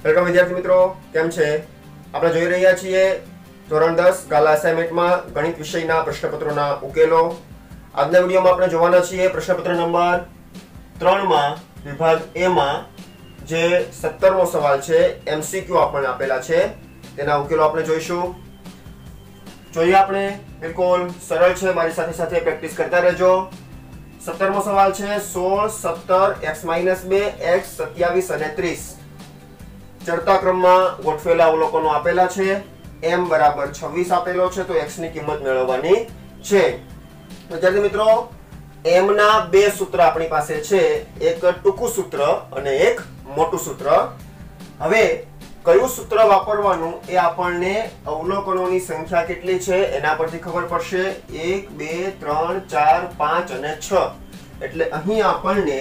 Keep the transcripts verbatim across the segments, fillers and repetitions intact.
Welcome વિદ્યાર્થી મિત્રો, કેમ છે? આપણે જોઈ રહ્યા છીએ ધોરણ દસ ગાલા અસાઇનમેન્ટમાં ગણિત વિષયના પ્રશ્નપત્રોના ઉકેલો. આજના વિડીયોમાં આપણે જોવાના છીએ પ્રશ્નપત્ર નંબર ત્રણ માં વિભાગ એ માં જે સત્તરમો સવાલ છે, એમસીક્યુ આપણને આપેલા છે, તેના ઉકેલો આપણે જોઈશું. જોઈએ આપણે, બિલકુલ સરળ છે, મારી સાથે સાથે પ્રેક્ટિસ કરતા રહેજો. સત્તરમો સવાલ છે સોળ, સત્તર, x માઇનસ બે, x, સત્યાવીસ અને ત્રીસ ચડતા ક્રમમાં ગોઠવેલા અવલોકનો આપેલા છે. m બરાબર છવ્વીસ આપેલો છે, તો x ની કિંમત મેળવવાની છે. વિદ્યાર્થી મિત્રો, m ના બે સૂત્ર આપણી પાસે છે, એક ટૂંકું સૂત્ર અને એક મોટું સૂત્ર. હવે કયું સૂત્ર વાપરવાનું એ આપણને અવલોકનોની સંખ્યા કેટલી છે એના પરથી ખબર પડશે. એક, બે, ત્રણ, ચાર, પાંચ અને છ. એટલે અહીં આપણને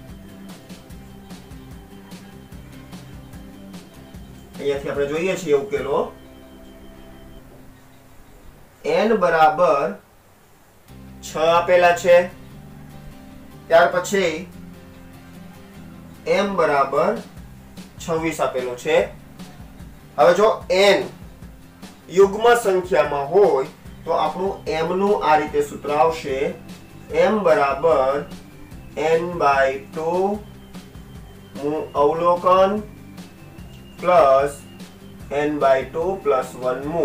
અહીંયાથી આપણે જોઈએ છીએ ઉકેલો. n બરાબર છ આપેલા છે. ત્યાર પછી m બરાબર છવ્વીસ આપેલો છે. હવે જો n યુગ્મ સંખ્યામાં હોય તો આપણું m નું આ રીતે સૂત્ર આવશે. m બરાબર n બાય ટુ મુ અવલોકન plus n by two plus one મુ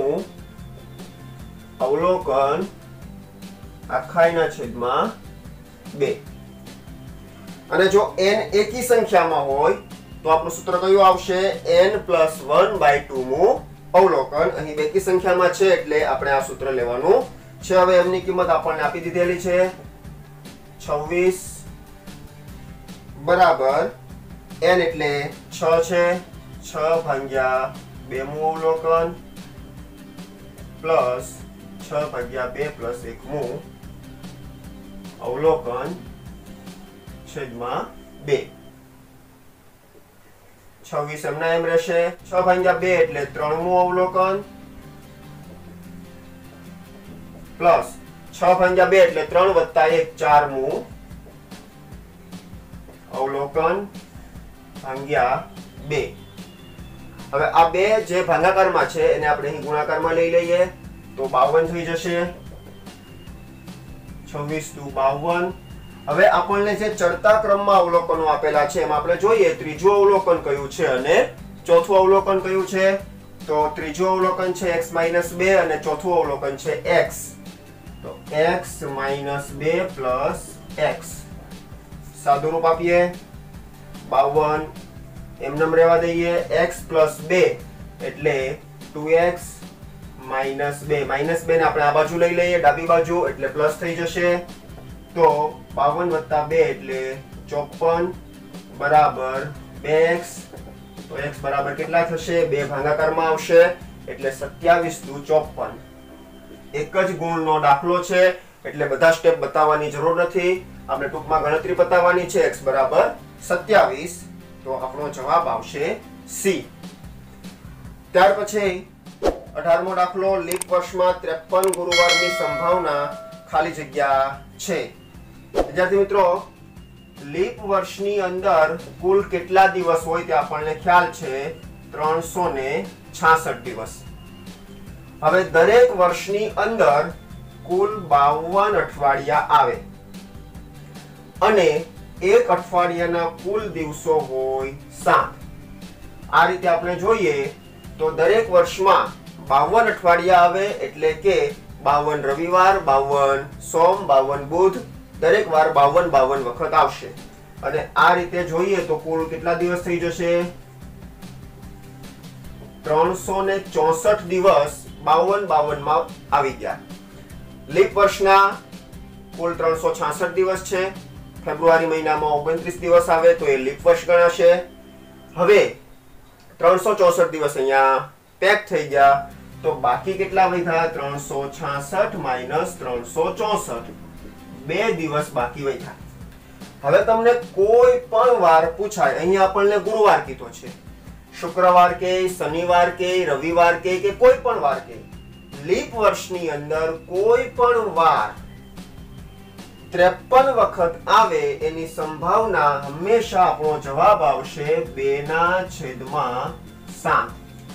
અવલોકન આખાઈના છેદમાં બે. અને જો n એકી સંખ્યામાં હોય તો આપણું સૂત્ર કયું આવશે? n plus one by two મુ અવલોકન. અહીં બેકી સંખ્યામાં છે એટલે આપણે આ સૂત્ર લેવાનું છે. હવે m ની કિંમત આપણને આપી દીધેલી છે છવ્વીસ બરાબર n એટલે છ છે, છ ભાગ્યા બે મુ અવલોકન પ્લસ છ ભાગ્યા બે પ્લસ એક મુ અવલોકન છેદમાં બે. છવ્વીસ એમના એમ રહેશે. છ ભાગ્યા બે એટલે ત્રણ મુ અવલોકન પ્લસ છ ભાગ્યા બે એટલે ત્રણ વત્તા એક ચાર મુ અવલોકન ભાગ્યા બે. હવે આ બે જે ભાગાકારમાં છે એને આપણે અહીં ગુણાકારમાં લઈ લઈએ તો બાવન થઈ જશે. છવ્વીસ દુ બાવન. હવે આપણને જે ચડતા ક્રમમાં અવલોકનો આપેલા છે એમાં આપણે જોઈએ ત્રીજું અવલોકન કયું છે અને ચોથું અવલોકન કયું છે. તો ત્રીજું અવલોકન છે x માઇનસ બે અને ચોથું અવલોકન છે x. તો x માઇનસ બે પ્લસ x. સાદું રૂપ આપીએ. બાવન એમનેમ રહેવા દઈએ. x પ્લસ બે એટલે ટુ એક્સ માઇનસ બે. માઇનસ બે ને આપણે આ બાજુ લઈ લઈએ ડાબી બાજુ એટલે પ્લસ થઈ જશે. તો બાવન વત્તા બે એટલે ચોપન બરાબર બે એક્સ. તો x બરાબર કેટલા થશે? બે ભાગાકારમાં આવશે એટલે સત્યાવીસ દુ ચોપન. એક જ ગુણનો દાખલો છે એટલે બધા સ્ટેપ બતાવવાની જરૂર નથી. આપણે ટૂંકમાં ગણતરી બતાવવાની છે. x બરાબર સત્યાવીસ. તો આપણો જવાબ આવશે સી. ત્યાર પછી અઢારમો દાખલો. લીપ વર્ષમાં ત્રેપન ગુરુવારની સંભાવના ખાલી જગ્યા છે. વિદ્યાર્થી મિત્રો, લીપ વર્ષની અંદર કુલ કેટલા દિવસ હોય તે આપણને ખ્યાલ છે, ત્રણસો ને છાસઠ દિવસ. હવે દરેક વર્ષની અંદર કુલ બાવન અઠવાડિયા આવે અને એક અઠવાડિયાના કુલ દિવસો હોય સાત. આ રીતે આપણે જોઈએ તો દરેક વર્ષમાં બાવન અઠવાડિયા આવે એટલે કે બાવન રવિવાર, બાવન સોમ, બાવન બુધ, દરેક વાર બાવન બાવન વખત આવશે. અને આ રીતે જોઈએ તો કુલ કેટલા દિવસ થઈ જશે? ત્રણસો ને ચોસઠ દિવસ બાવન બાવન માં આવી ગયા. લીપ વર્ષના કુલ ત્રણસો છાસઠ દિવસ છે. ફેબ્રુઆરી મહિનામાં ઓગણત્રીસ દિવસ આવે તો એ લીપ વર્ષ ગણાશે. હવે ત્રણસો ચોસઠ દિવસ અહીંયા પેક થઈ ગયા તો બાકી કેટલા વધ્યા? ત્રણસો છાસઠ માઇનસ ત્રણસો ચોસઠ. બે દિવસ બાકી વધ્યા. હવે તમને કોઈ પણ વાર પૂછાય, અહીંયા આપણને ગુરુવાર કીધો છે, શુક્રવાર કે શનિવાર કે રવિવાર કે કે કોઈ પણ વાર કે લીપ વર્ષની અંદર કોઈ પણ વાર ત્રેપન વખત આવે એની સંભાવના હંમેશા આપણો જવાબ આવશે બે ના છેદમાં सात।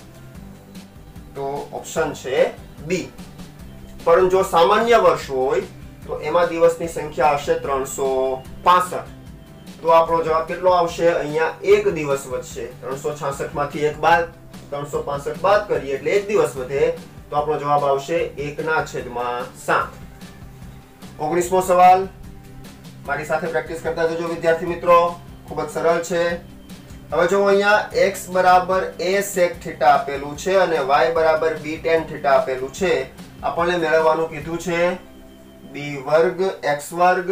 तो ऑप्शन छे बी। परंतु जो सामान्य वर्ष होय तो एमां दिवसनी संख्या हशे त्रणसो पांसठ। तो आपणो जवाब केटलो आवशे? अहींया एक दिवस वधशे। त्रणसो छासठ मांथी एक बाद त्रणसो पांसठ बाद करीए એટલે एक दिवस વધે तो આપણો જવાબ આવશે એક ના છેદમાં સાત। ઓગણીસમો સવાલ મારી સાથે પ્રેક્ટિસ કરતા જજો વિદ્યાર્થી મિત્રો, ખૂબ જ સરળ છે। હવે જો અહીંયા x બરાબર a sec થીટા આપેલું છે અને y બરાબર b tan થીટા આપેલું છે। આપણને મેળવવાનું કીધું છે b વર્ગ x વર્ગ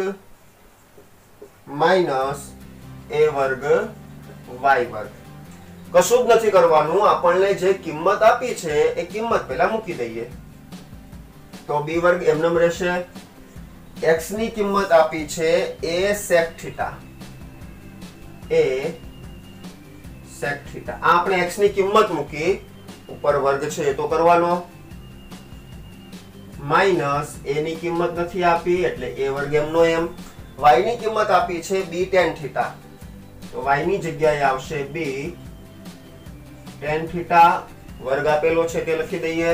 માઈનસ a વર્ગ y વર્ગ। કશું જ નથી કરવાનું, આપણને જે કિંમત આપી છે એ કિંમત પહેલા મૂકી દઈએ તો b વર્ગ એમનેમ રહેશે। x ની કિંમત આપી છે a sec theta, a sec theta. આ આપણે x ની કિંમત મૂકી, ઉપર વર્ગ છે એ તો કરવાનો, માઈનસ a ની કિંમત નથી આપી એટલે a વર્ગ એમનો એમ। y ની કિંમત આપી છે b tan થીટા તો y ની જગ્યાએ આવશે b tan થીટા, વર્ગ આપેલો છે તે લખી દઈએ।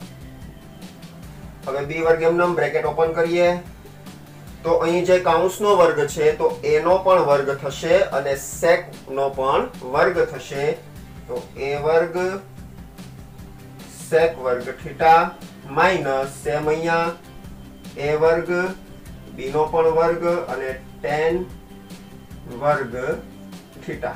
હવે b વર્ગ એમનેમ બ્રેકેટ ઓપન કરીએ તો અહીં જે કૌંસનો વર્ગ છે તો a નો પણ વર્ગ થશે અને sec નો પણ વર્ગ થશે તો a વર્ગ sec વર્ગ થીટા માઈનસ સેમ અહીંયા a વર્ગ b નો પણ વર્ગ અને tan વર્ગ થીટા।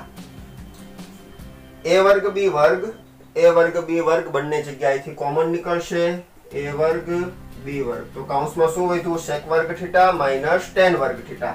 a વર્ગ b વર્ગ a વર્ગ b વર્ગ બંને જગ્યાએથી કોમન નીકળશે a વર્ગ b વર્ગ તો કૌંસમાં શું વધ્યું? sec વર્ગ થીટા માઈનસ tan વર્ગ થીટા।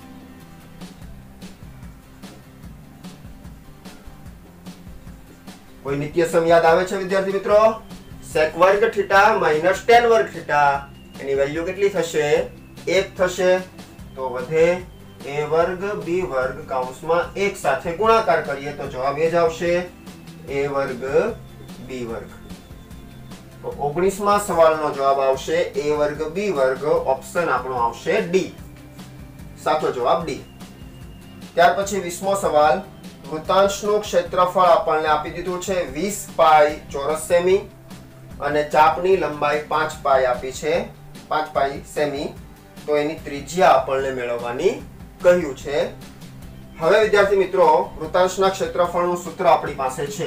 કોઈ નિત્યસમ યાદ આવે છે વિદ્યાર્થી મિત્રો? sec વર્ગ થીટા માઈનસ tan વર્ગ થીટા એની વેલ્યુ કેટલી થશે? એક થશે તો વધે a વર્ગ b વર્ગ કૌંસમાં એક સાથે ગુણાકાર કરીએ તો જવાબ એ જ આવશે a વર્ગ b વર્ગ। તો ઓગણીસમા સવાલનો જવાબ આવશે a વર્ગ b વર્ગ, ઓપ્શન આપણો આવશે ડી, સાચો જવાબ ડી। ત્યાર પછી વીસમો સવાલ, વૃત્તાંશનું ક્ષેત્રફળ આપણને આપી દીધું છે વીસ પાઈ ચોરસ સેમી અને ચાપની લંબાઈ પાંચ પાઈ આપી છે પાંચ પાઈ સેમી તો એની ત્રિજ્યા આપણને મેળવવાની કહ્યું છે। હવે વિદ્યાર્થી મિત્રો વૃત્તાંશના ક્ષેત્રફળનું સૂત્ર આપણી પાસે છે।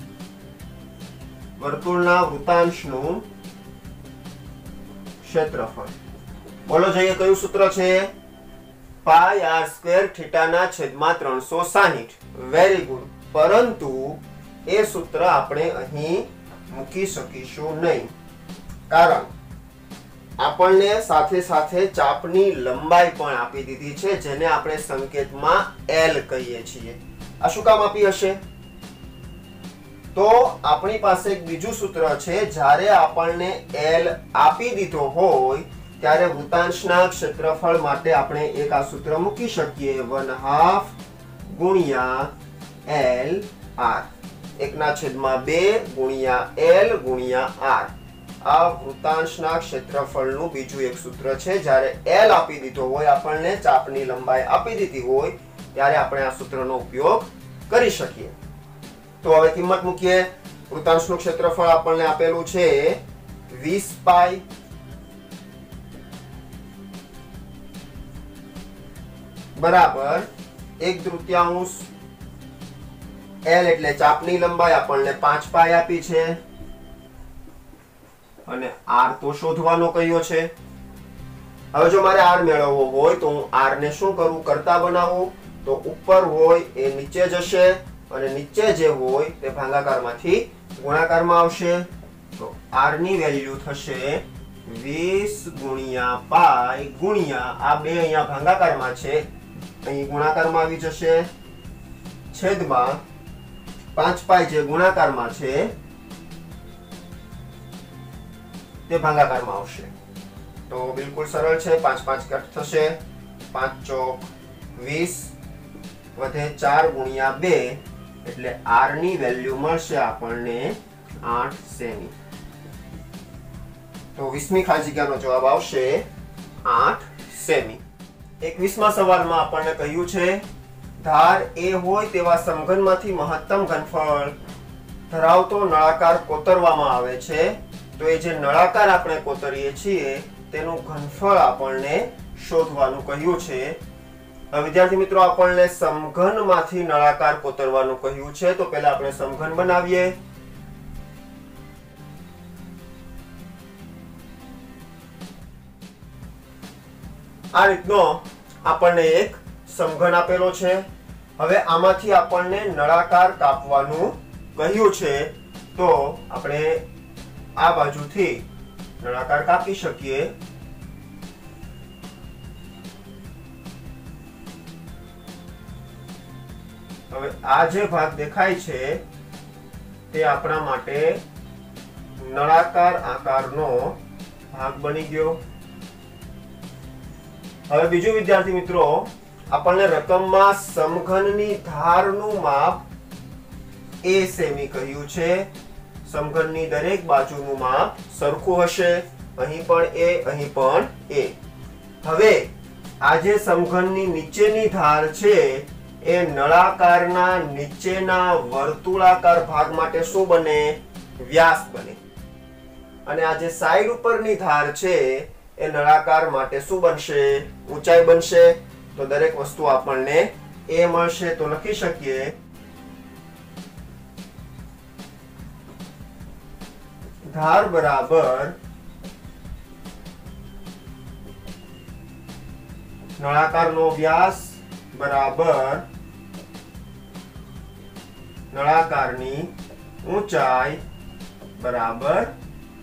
વર્તુળના વૃત્તાંશનું ક્ષેત્રફળ બોલો જોઈએ કયું સૂત્ર છે? પાઈ આર સ્ક્વેર થીટાના છેદમાં ત્રણસો સાહીઠ। વેરી ગુડ, પરંતુ એ સૂત્ર આપણે અહીં મૂકી શકીશું નહીં, કારણ આપણને સાથે સાથે ચાપની લંબાઈ પણ આપી દીધી છે જેને આપણે સંકેતમાં L કહીએ છીએ। આ શું કામ આપી હશે? તો આપણી પાસે એક બીજું સૂત્ર છે, જ્યારે આપણને L આપી દીધો હોય ત્યારે વૃત્તાંશના ક્ષેત્રફળ માટે આપણે એક આ સૂત્ર મૂકી શકીએ वन हाफ ગુણ્યા L R, એકના છેદમાં બે ગુણ્યા L ગુણ્યા R। આ વૃત્તાંશના ક્ષેત્રફળનું બીજું એક સૂત્ર છે, જ્યારે L આપી દીધો હોય, આપણને ચાપની લંબાઈ આપી દીધી હોય ત્યારે આપણે આ સૂત્રનો ઉપયોગ કરી શકીએ। તો હવે કિંમત મૂકીએ। વૃત્તાંશનું ક્ષેત્રફળ આપણને આપેલું છે વીસ પાઈ બરાબર એક તૃતીયાંશ L એટલે ચાપની લંબાઈ આપણને પાંચ પાઈ આપી છે અને R તો શોધવાનો કહ્યો છે। હવે જો મારે R મેળવવો હોય તો હું R ને શું કરું? કરતા બનાવું તો ઉપર હોય એ નીચે જશે અને નીચે જે હોય તે ભાગાકારમાંથી ગુણાકારમાં આવશે તો R ની વેલ્યુ થશે વીસ ગુણ્યા પાઈ ગુણ્યા આ બે અહીંયા ભાગાકારમાં છે, અહીં ગુણાકારમાં આવી જશે છેદમાં પાંચ પાઈ જે ગુણાકારમાં છે તે ભાગાકારમાં આવશે તો બિલકુલ સરળ છે। પાંચ પાંચ કટ થશે, પાંચ ચોક વીસ વધે ચાર ગુણ્યા બે એટલે R ની વેલ્યુ મળશે આપણને આઠ સેમી। તો વીસમી ખાલી જગ્યાનો જવાબ આવશે આઠ સેમી। એકવીસમા સવાલમાં આપણને કહ્યું છે ધાર A હોય તેવા સમઘનમાંથી મહત્તમ ઘનફળ ધરાવતો નળાકાર કોતરવામાં આવે છે તો એ જે નળાકાર આપણે કોતરીએ છીએ તેનું ઘનફળ આપણને શોધવાનું કહ્યું છે. હવે વિદ્યાર્થી મિત્રો આપણને સમઘનમાંથી નળાકાર કોતરવાનું કહ્યું છે તો પહેલા આપણે સમઘન બનાવીએ. આ રીતનો આપણને એક સમઘન આપેલો છે. હવે આમાંથી આપણને નળાકાર કાપવાનું કહ્યું છે તો આપણે આ બાજુથી નળાકાર કાપી શકીએ. હવે આ જે ભાગ દેખાય છે તે આપણા માટે નળાકાર આકારનો ભાગ બની ગયો. હવે બીજું વિદ્યાર્થી મિત્રો આપણને રકમમાં સમઘનની ધારનું માપ a સેમી કહ્યું છે. સમઘનની દરેક બાજુનું માપ સરખું હશે. અહીં પણ a, અહીં પણ a. હવે આ જે સમઘનની નીચેની ધાર છે એ નળાકારના નીચેના વર્તુળાકાર ભાગ માટે શું બને? વ્યાસ બને. અને આ જે સાઈડ ઉપરની ધાર છે એ નળાકાર માટે શું બનશે? ઊંચાઈ બનશે. તો દરેક વસ્તુ આપણને a મળશે તો લખી શકીએ ધાર બરાબર નળાકારનો વ્યાસ બરાબર નળાકારની ઊંચાઈ બરાબર a.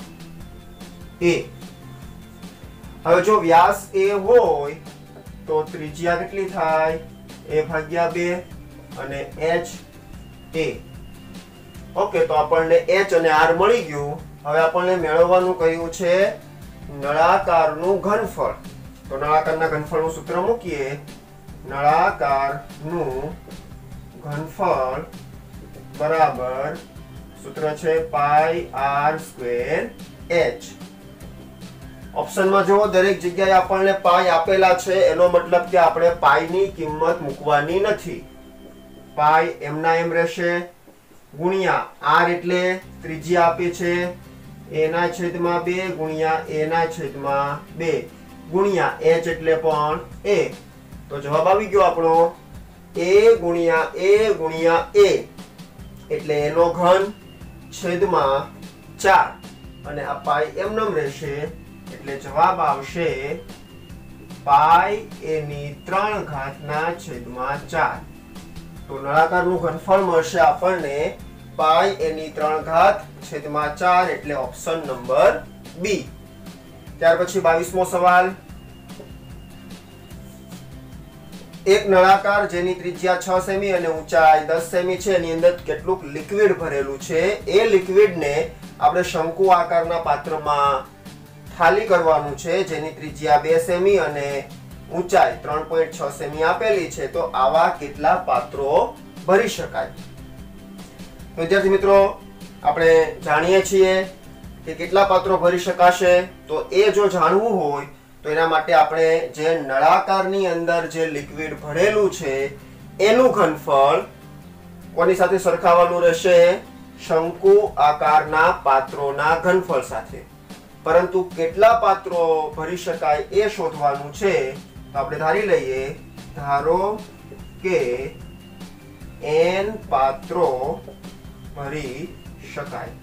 હવે જો વ્યાસ a હોય તો ત્રિજ્યા કેટલી થાય? a ભાગ્યા બે અને h a. ઓકે તો આપણને h અને r મળી ગયું. હવે આપણને મેળવવાનું કહ્યું છે નળાકારનું ઘનફળ. તો નળાકારના ઘનફળનું સૂત્ર મૂકીએ. નળાકારનું ઘનફળ બરાબર સૂત્ર છે પાઈ આર સ્ક્વેર h. ઓપ્શનમાં જો દરેક જગ્યાએ આપણને પાઈ આપેલા છે એનો મતલબ કે આપણે પાઈની કિંમત મૂકવાની નથી. પાઈ એમના એમ રહેશે ગુણ્યા r એટલે ત્રિજ્યા આપી છે a ના છેદમાં બે ગુણ્યા a ના છેદમાં બે ગુણ્યા h એટલે પણ a. તો જવાબ આવી ગયો આપણો a ગુણ્યા a ગુણ્યા a એટલે એનો ઘન છેદમાં ચાર અને આ પાઈ એમનેમ રહેશે એટલે જવાબ આવશે પાઈ a ની ત્રણ ઘાતના છેદમાં ચાર. તો નળાકારનું ઘનફળ મળશે આપણને પાઈ a ની ત્રણ ઘાત છેદમાં ચાર એટલે ઓપ્શન નંબર બી. ત્યાર પછી બાવીસમો સવાલ. એક નળાકાર જેની ત્રિજ્યા છ સેમી અને ઊંચાઈ દસ સેમી છે એની અંદર કેટલુંક લિક્વિડ ભરેલું છે. એ લિક્વિડને આપણે શંકુ આકારના પાત્રમાં ખાલી કરવાનું છે જેની ત્રિજ્યા બે સેમી અને ઊંચાઈ ત્રણ પોઈન્ટ છ સેમી આપેલી છે. તો આવા કેટલા પાત્રો ભરી શકાય? વિદ્યાર્થી મિત્રો આપણે જાણીએ છીએ કે કેટલા પાત્રો ભરી શકાશે. તો એ જો જાણવું હોય તો એના માટે આપણે જે નળાકારની અંદર જે લિક્વિડ ભરેલું છે એનું ઘનફળ કોની સાથે સરખાવવાનું રહેશે? શંકુ આકારના પાત્રોના ઘનફળ સાથે. પરંતુ કેટલા પાત્રો ભરી શકાય એ શોધવાનું છે. તો આપણે ધારી લઈએ ધારો કે n પાત્રો ભરી શકાય.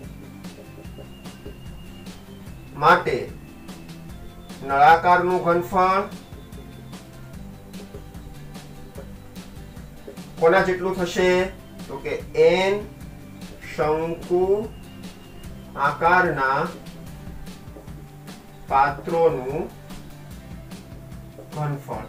માટે નળાકારનું ઘનફળ કોના જેટલું થશે? તો કે n શંકુ આકારના પાત્રોનું ઘનફળ.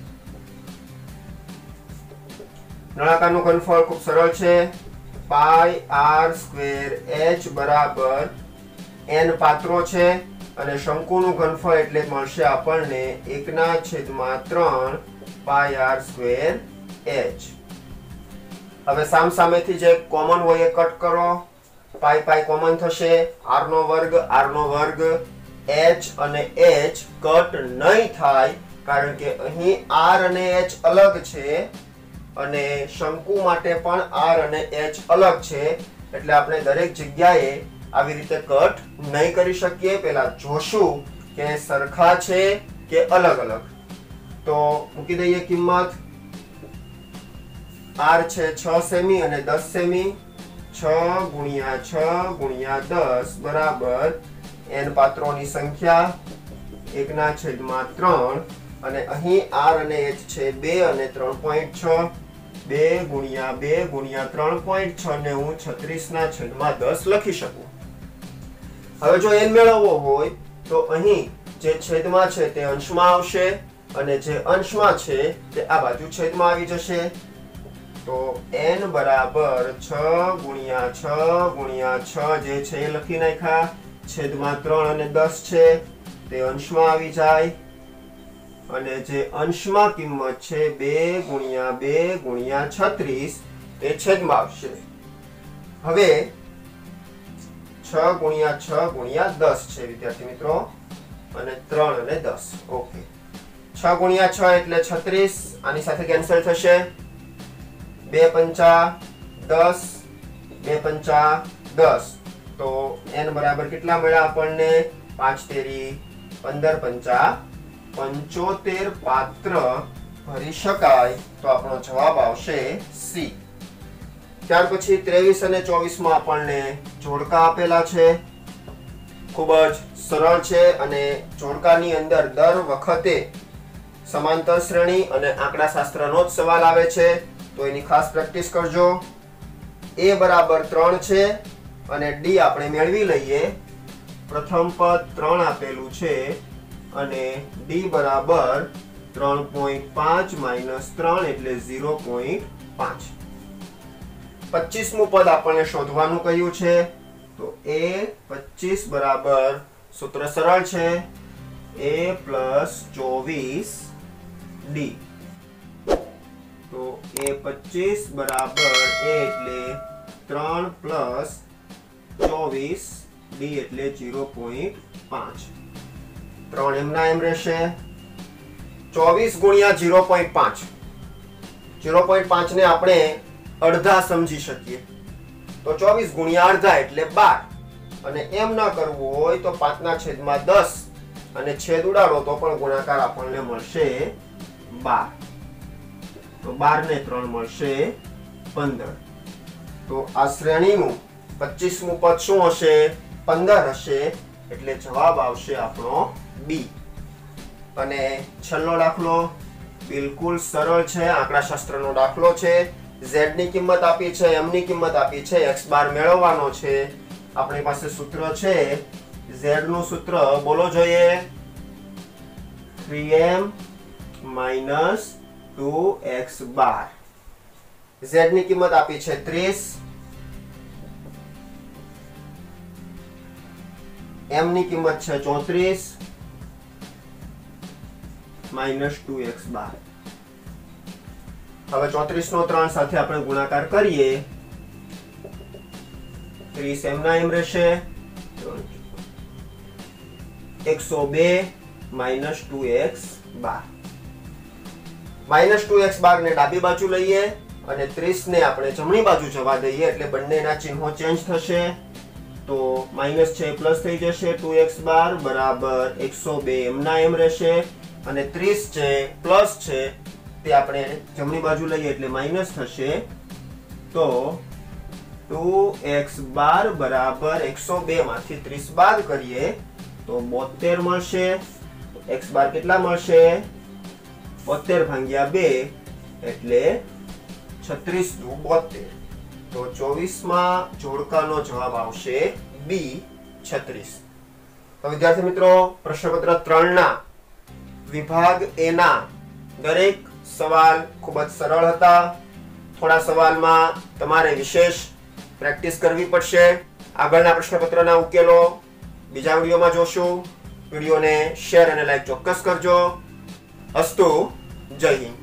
નળાકારનું ઘનફળ ખૂબ સરળ છે. પાઈ આર સ્ક્વેર h બરાબર n પાત્રો છે અને શંકુનું ઘનફળ એટલે મળશે આપણને એક ના છેદમાં ત્રણ પાઈ આર સ્ક્વેર h. હવે સામ સામેથી જે કોમન હોય એ કટ કરો. પાઈ પાઈ કોમન થશે. r નો વર્ગ r નો વર્ગ h અને h કટ નહીં થાય કારણ કે અહીં r અને h અલગ છે અને શંકુ માટે પણ r અને h અલગ છે એટલે આપણે દરેક જગ્યાએ આવી રીતે કટ નહીં કરી શકીએ. પહેલા જોશું કે સરખા છે કે અલગ અલગ. તો મૂકી દઈએ કિંમત. r છે છ સેમી અને દસ સેમી. છ ગુણ્યા છ ગુણ્યા દસ બરાબર n પાત્રોની સંખ્યા એકના છેદમાં ત્રણ અને અહીં r અને h છે બે અને ત્રણ પોઈન્ટ છ. બે ગુણ્યા બે ગુણ્યા ત્રણ પોઈન્ટ છ ને હું છત્રીસ ના છેદમાં દસ લખી શકું. હવે જો n મેળવવો હોય તો અહીં જે છેદમાં છે તે અંશમાં આવશે અને જે અંશમાં છે તે આ બાજુ છેદમાં આવી જશે. તો n બરાબર છ ગુણ્યા છ ગુણ્યા છ જે છે એ લખી નાખ્યા. છેદમાં ત્રણ અને દસ છે તે અંશમાં આવી જાય અને જે અંશમાં કિંમત છે બે ગુણ્યા બે ગુણ્યા છત્રીસ એ છેદમાં આવશે. હવે છ ગુણ્યા છ ગુણ્યા દસ છે વિદ્યાર્થી મિત્રો અને ત્રણ અને દસ. ઓકે, છ ગુણ્યા છ એટલે છત્રીસ. આની સાથે કેન્સલ થશે. બે પંચા દસ. બે પંચા દસ. તો n બરાબર કેટલા મળ્યા આપણને? પાંચ તેરી પંદર પંચા પંચોતેર પાત્ર ભરી શકાય. તો આપણો જવાબ આવશે સી. ત્યાર પછી ત્રેવીસ અને ચોવીસ માં આપણને જોડકા આપેલા છે. ખૂબ જ સરળ છે અને જોડકાની અંદર દર વખતે સમાંતર શ્રેણી અને આંકડાશાસ્ત્રનો જ સવાલ આવે છે. તો એની ખાસ પ્રેક્ટિસ કરજો. a બરાબર ત્રણ છે અને d આપણે મેળવી લઈએ. પ્રથમ પદ ત્રણ આપેલું છે અને d બરાબર ત્રણ પોઈન્ટ પાંચ માઇનસ ત્રણ એટલે ઝીરો પોઈન્ટ પાંચ. પચીસ મું પદ આપણને શોધવાનું કહ્યું છે. તો a પચીસ બરાબર સૂત્ર સરળ છે a પ્લસ ચોવીસ d. તો a પચીસ બરાબર a એટલે ત્રણ પ્લસ ચોવીસ d એટલે ઝીરો પોઈન્ટ પાંચ. ત્રણ એમના એમ રહેશે. ચોવીસ ગુણ્યા ઝીરો પોઈન્ટ પાંચ. ઝીરો પોઈન્ટ પાંચ ને આપણે અડધા સમજી શકીએ. તો ચોવીસ ગુણ્યા અડધા એટલે બાર. અને એમ ન કરવું હોય તો પાંચ ના છેદમાં દસ અને છેદ ઉડાડો તો પણ ગુણાકાર આપણને મળશે બાર. તો બાર ને ત્રણ મળશે પંદર. તો આ શ્રેણીનું પચીસ મું પદ શું હશે? પંદર હશે. એટલે જવાબ આવશે આપણો બી. અને છેલ્લો દાખલો બિલકુલ સરળ છે. આંકડાશાસ્ત્રનો દાખલો છે. z ની કિંમત આપી છે, m ની કિંમત આપી છે, x બાર મેળવવાનો છે. આપણી પાસે સૂત્ર છે. z નું સૂત્ર બોલો જોઈએ. Three m minus two x બાર. z ની કિંમત આપી છે ત્રીસ. m ની કિંમત છે ચોત્રીસ માઇનસ ટુ એક્સ બાર. હવે ચોત્રીસ નો ત્રણ સાથે આપણે ગુણાકાર કરીએ. ત્રીસ એમ ના એમ રહેશે. એકસો બે માઇનસ ટુ એક્સ બાર. માઇનસ ટુ એક્સ બાર ને ડાબી બાજુ લઈએ અને ત્રીસ ને આપણે જમણી બાજુ જવા દઈએ એટલે બંનેના ચિહ્નો ચેન્જ થશે. તો માઇનસ છે પ્લસ થઈ જશે. ટુ એક્સ બાર બરાબર એકસો બે એમ ના એમ રહેશે અને ત્રીસ છે પ્લસ છે તે આપણે જમણી બાજુ લઈએ એટલે માઇનસ થશે. તો ટુ એક્સ બાર બરાબર એકસો બે માંથી ત્રીસ બાદ કરીએ તો બોતેર મળશે. x બાર કેટલા મળશે? બોતેર ભાગ્યા બે એટલે છત્રીસ દુ બોતેર. તો ચોવીસ માં જોડકાનો જવાબ આવશે બી છત્રીસ. તો વિદ્યાર્થી મિત્રો, પ્રશ્નપત્ર ત્રણ ના વિભાગ એ ના દરેક સવાલ ખૂબ જ સરળ હતા. થોડા સવાલમાં તમારે વિશેષ પ્રેક્ટિસ કરવી પડશે. આગળના પ્રશ્નપત્રના ઉકેલો બીજા વિડીયોમાં જોશું. વિડીયોને શેર અને લાઈક ચોક્કસ કરજો. અસ્તુ. જય હિન્દ.